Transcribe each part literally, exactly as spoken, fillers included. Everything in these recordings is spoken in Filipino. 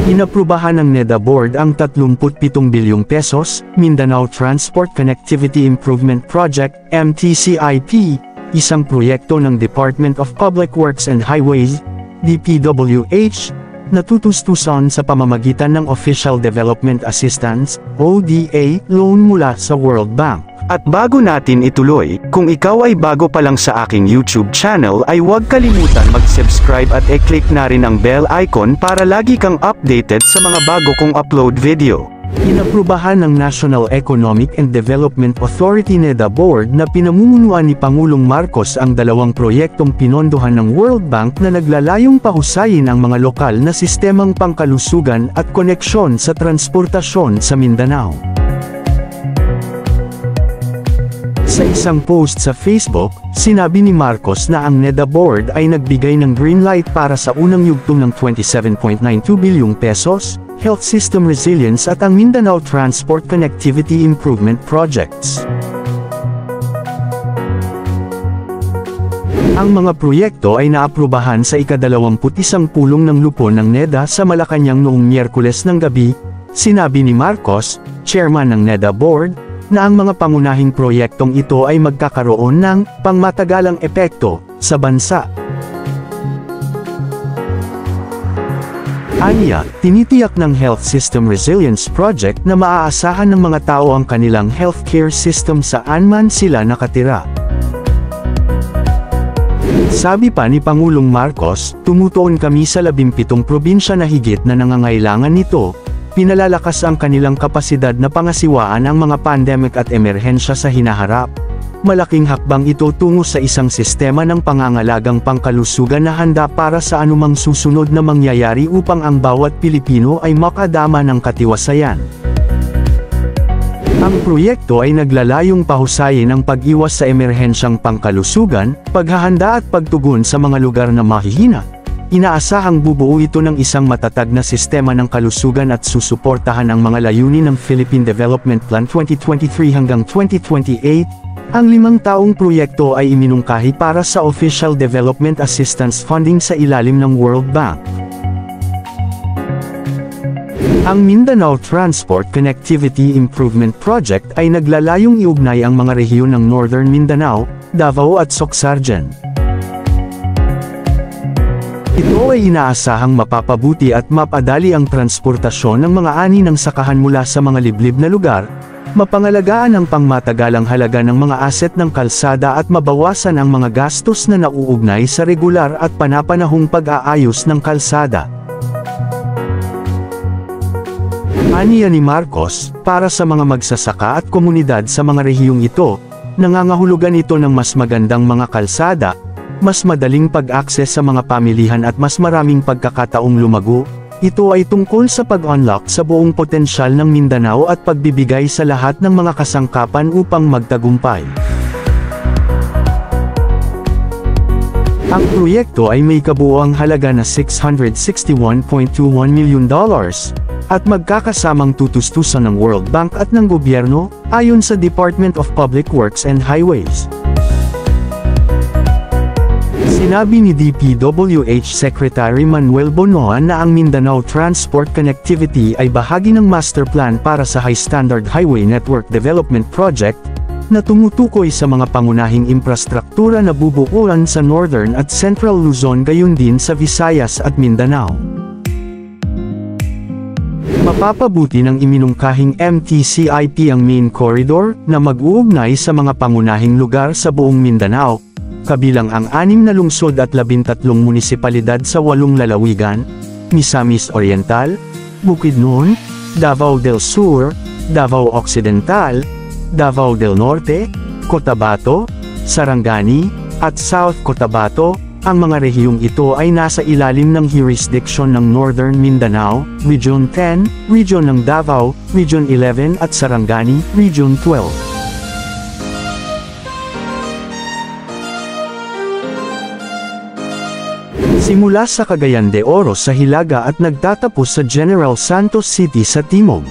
Inaprubahan ng NEDA Board ang thirty-seven bilyong pesos, Mindanao Transport Connectivity Improvement Project, M T C I P, isang proyekto ng Department of Public Works and Highways, D P W H, na tutustusan sa pamamagitan ng Official Development Assistance, O D A, loan mula sa World Bank. At bago natin ituloy, kung ikaw ay bago pa lang sa aking YouTube channel ay huwag kalimutan mag-subscribe at e-click na rin ang bell icon para lagi kang updated sa mga bago kong upload video. Inaprubahan ng National Economic and Development Authority NEDA Board na pinamumunuan ni Pangulong Marcos ang dalawang proyektong pinondohan ng World Bank na naglalayong pahusayin ang mga lokal na sistemang pangkalusugan at koneksyon sa transportasyon sa Mindanao. Sa isang post sa Facebook, sinabi ni Marcos na ang NEDA Board ay nagbigay ng green light para sa unang yugtong ng twenty-seven point nine two bilyong pesos, Health System Resilience at ang Mindanao Transport Connectivity Improvement Projects. Ang mga proyekto ay naaprubahan sa ikadalawamput isang pulong ng lupon ng NEDA sa Malacanang noong Miyerkules ng gabi, sinabi ni Marcos, chairman ng NEDA Board, na ang mga pangunahing proyektong ito ay magkakaroon ng pangmatagalang epekto sa bansa. Aniya, tinitiyak ng Health System Resilience Project na maaasahan ng mga tao ang kanilang healthcare system saan man sila nakatira. Sabi pa ni Pangulong Marcos, tumutuon kami sa labimpitong probinsya na higit na nangangailangan nito. Pinalalakas ang kanilang kapasidad na pangasiwaan ang mga pandemic at emerhensya sa hinaharap. Malaking hakbang ito tungo sa isang sistema ng pangangalagang pangkalusugan na handa para sa anumang susunod na mangyayari upang ang bawat Pilipino ay makadama ng katiwasayan. Ang proyekto ay naglalayong pahusayin ang pag-iwas sa emerhensyang pangkalusugan, paghahanda at pagtugon sa mga lugar na mahihina. Inaasahang bubuo ito ng isang matatag na sistema ng kalusugan at susuportahan ang mga layunin ng Philippine Development Plan twenty twenty-three hanggang twenty twenty-eight. Ang limang taong proyekto ay iminungkahi para sa Official Development Assistance Funding sa ilalim ng World Bank. Ang Mindanao Transport Connectivity Improvement Project ay naglalayong iugnay ang mga rehiyon ng Northern Mindanao, Davao at Sorsogon. Ito ay inaasahang mapapabuti at mapadali ang transportasyon ng mga ani ng sakahan mula sa mga liblib na lugar, mapangalagaan ang pangmatagalang halaga ng mga aset ng kalsada at mabawasan ang mga gastos na nauugnay sa regular at panapanahong pag-aayos ng kalsada. Aniya ni Marcos, para sa mga magsasaka at komunidad sa mga rehiyong ito, nangangahulugan ito ng mas magandang mga kalsada, mas madaling pag-akses sa mga pamilihan at mas maraming pagkakataong lumago. Ito ay tungkol sa pag-unlock sa buong potensyal ng Mindanao at pagbibigay sa lahat ng mga kasangkapan upang magtagumpay. Ang proyekto ay may kabuuang halaga na six hundred sixty-one point two one milyon dollars, at magkakasamang tutustusan ng World Bank at ng gobyerno, ayon sa Department of Public Works and Highways. Sinabi ni D P W H Secretary Manuel Bonoan na ang Mindanao Transport Connectivity ay bahagi ng Master Plan para sa High Standard Highway Network Development Project, na tumutukoy sa mga pangunahing infrastruktura na bubuuan sa Northern at Central Luzon gayon din sa Visayas at Mindanao. Mapapabuti ng iminungkahing M T C I P ang main corridor na mag-uugnay sa mga pangunahing lugar sa buong Mindanao, kabilang ang anim na lungsod at labintatlong munisipalidad sa walong lalawigan, Misamis Oriental, Bukidnon, Davao del Sur, Davao Occidental, Davao del Norte, Cotabato, Sarangani, at South Cotabato. Ang mga rehiyong ito ay nasa ilalim ng jurisdiction ng Northern Mindanao, Region ten, Region ng Davao, Region eleven at Sarangani, Region twelve. Simula sa Cagayan de Oro sa Hilaga at nagtatapos sa General Santos City sa Timog.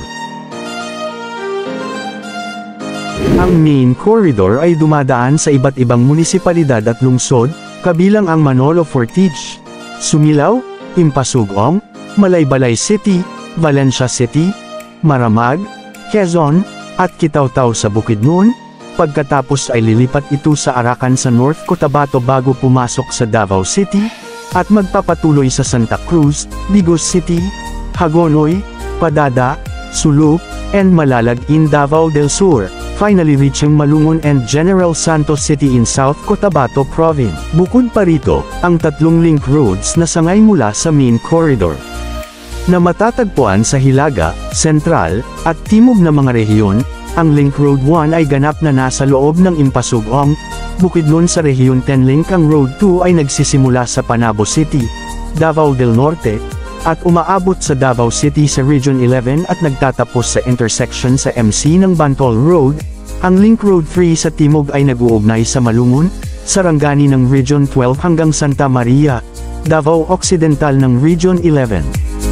Ang main corridor ay dumadaan sa iba't ibang munisipalidad at lungsod, kabilang ang Manolo Fortich, Sumilao, Impasugong, Malaybalay City, Valencia City, Maramag, Quezon, at Kitaw-Taw sa Bukidnon. Pagkatapos ay lilipat ito sa Arakan sa North Cotabato bago pumasok sa Davao City, at magpapatuloy sa Santa Cruz, Digos City, Hagonoy, Padada, Sulup, and Malalag in Davao del Sur, finally reaching Malungon and General Santos City in South Cotabato Province. Bukod pa rito, ang tatlong link roads na sangay mula sa main corridor, na matatagpuan sa Hilaga, Sentral, at Timog na mga rehiyon. Ang Link Road one ay ganap na nasa loob ng Impasugong, Bukidnon sa Rehiyon ten. Link ang Road two ay nagsisimula sa Panabo City, Davao del Norte, at umaabot sa Davao City sa Region eleven at nagtatapos sa intersection sa M C ng Bantol Road. Ang Link Road three sa Timog ay nag-uugnay sa Malungon, Sarangani ng Region twelve hanggang Santa Maria, Davao Occidental ng Region eleven.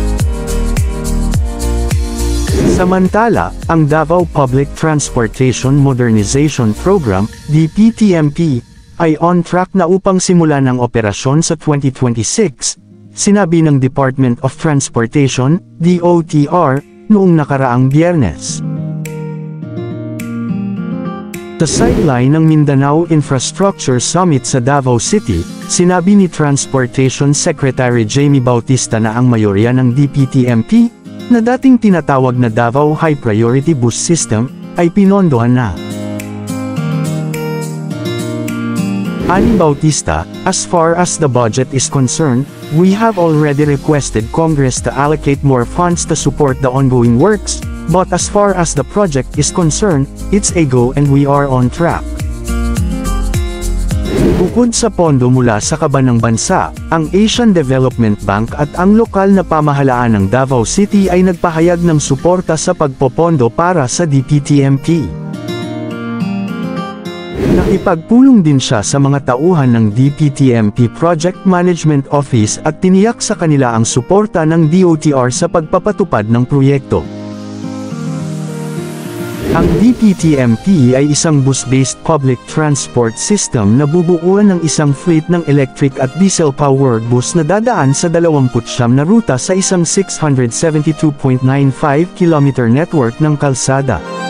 Samantala, ang Davao Public Transportation Modernization Program, D P T M P, ay on track na upang simulan ang operasyon sa twenty twenty-six, sinabi ng Department of Transportation, D O T R, noong nakaraang Biyernes. Sa sideline ng Mindanao Infrastructure Summit sa Davao City, sinabi ni Transportation Secretary Jamie Bautista na ang mayorya ng D P T M P, na dating tinatawag na Davao High Priority Bus System, ay pinondohan na. Ani Bautista, as far as the budget is concerned, we have already requested Congress to allocate more funds to support the ongoing works, but as far as the project is concerned, it's a go and we are on track. Bukod sa pondo mula sa kaban ng bansa, ang Asian Development Bank at ang lokal na pamahalaan ng Davao City ay nagpahayag ng suporta sa pagpopondo para sa D P T M P. Nakipagpulong din siya sa mga tauhan ng D P T M P Project Management Office at tiniyak sa kanila ang suporta ng D O T R sa pagpapatupad ng proyekto. Ang D P T M P ay isang bus-based public transport system na bubuuan ng isang fleet ng electric at diesel-powered bus na dadaan sa dalawampu't siyam na ruta sa isang six hundred seventy-two point nine five kilometer network ng kalsada.